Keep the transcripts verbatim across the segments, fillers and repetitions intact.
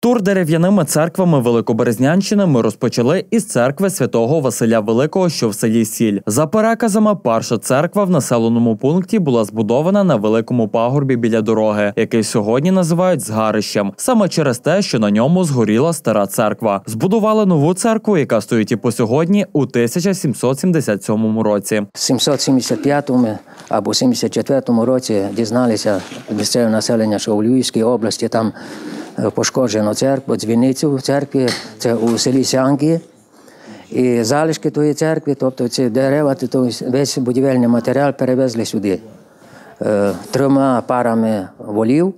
Тур дерев'яними церквами Великоберезнянщини ми розпочали із церкви святого Василя Великого, що в селі Сіль. За переказами, перша церква в населеному пункті була збудована на великому пагорбі біля дороги, який сьогодні називають Згарищем, саме через те, що на ньому згоріла стара церква. Збудували нову церкву, яка стоїть і по сьогодні, у тисяча сімсот сімдесят сьомому році. В сімсот сімдесят п'ятому або сімдесят четвертому році дізналися місцеве населення, що у Львівській області там пошкоджено церкву, дзвіницю в церкві, це у селі Сянки. І залишки тої церкви, тобто ці дерева, то весь будівельний матеріал перевезли сюди. Трьома парами волів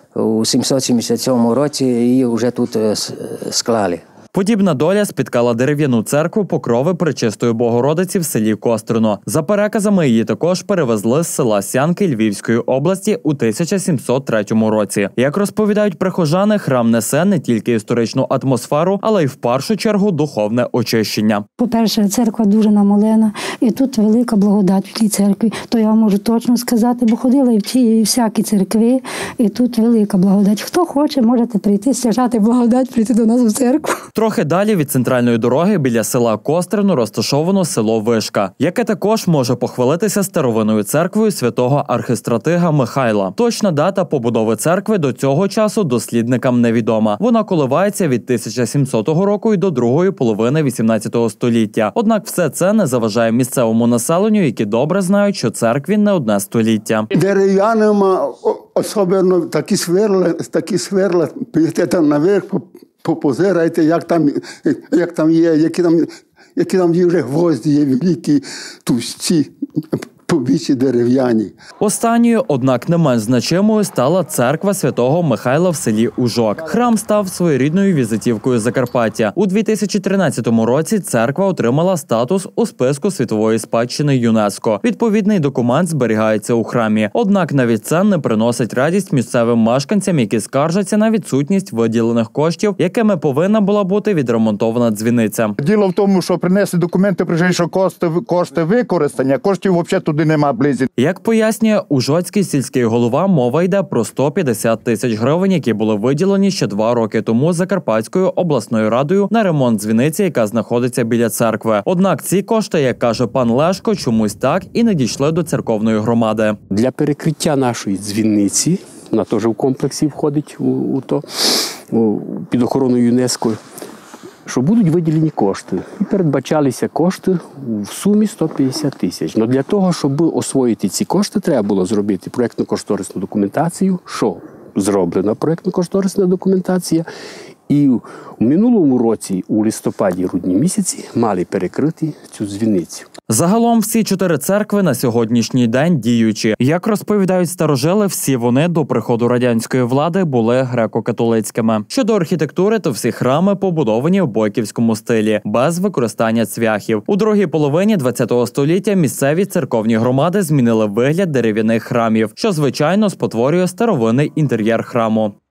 у сімсот сімдесят сьомому році її вже тут склали. Подібна доля спіткала дерев'яну церкву Покрови Пречистої Богородиці в селі Кострино. За переказами, її також перевезли з села Сянки Львівської області у тисяча сімсот третьому році. Як розповідають прихожани, храм несе не тільки історичну атмосферу, але й в першу чергу духовне очищення. По-перше, церква дуже намолена, і тут велика благодать в тій церкві. То я можу точно сказати, бо ходила і в ті, і всякі церкви, і тут велика благодать. Хто хоче, можете прийти, стяжати благодать, прийти до нас в церкву. Трохи далі від центральної дороги біля села Кострино розташовано село Вишка, яке також може похвалитися старовинною церквою святого архистратига Михайла. Точна дата побудови церкви до цього часу дослідникам невідома. Вона коливається від тисяча сімсотого року і до другої половини вісімнадцятого століття. Однак все це не заважає місцевому населенню, які добре знають, що церкві не одне століття. Дерев'яними, особливо такі сверла, такі сверла, підете там наверх, попозирайте, як там, як там є, які там, які там є вже гвозді, є великі, товсті, побічі дерев'яні. Останньою, однак не менш значимою, стала церква святого Михайла в селі Ужок. Храм став своєрідною візитівкою Закарпаття. У дві тисячі тринадцятому році церква отримала статус у списку світової спадщини ЮНЕСКО. Відповідний документ зберігається у храмі. Однак навіть це не приносить радість місцевим мешканцям, які скаржаться на відсутність виділених коштів, якими повинна була бути відремонтована дзвіниця. Діло в тому, що принесли документи, прийшли, що кошти, кошти використання, коштів взагалі туди нема близько. Як пояснює ужгородський сільський голова, мова йде про сто п'ятдесят тисяч гривень, які були виділені ще два роки тому Закарпатською обласною радою на ремонт дзвіниці, яка знаходиться біля церкви. Однак ці кошти, як каже пан Лешко, чомусь так і не дійшли до церковної громади. Для перекриття нашої дзвіниці, вона теж в комплексі входить у, у то, у, під охорону ЮНЕСКО, що будуть виділені кошти. І передбачалися кошти в сумі сто п'ятдесят тисяч. Но для того, щоб освоїти ці кошти, треба було зробити проєктно-кошторисну документацію, що зроблена проєктно-кошторисна документація. І в минулому році, у листопаді-грудні місяці, мали перекрити цю дзвіницю. Загалом всі чотири церкви на сьогоднішній день діючі. Як розповідають старожили, всі вони до приходу радянської влади були греко-католицькими. Щодо архітектури, то всі храми побудовані в бойківському стилі, без використання цвяхів. У другій половині ХХ століття місцеві церковні громади змінили вигляд дерев'яних храмів, що, звичайно, спотворює старовинний інтер'єр храму.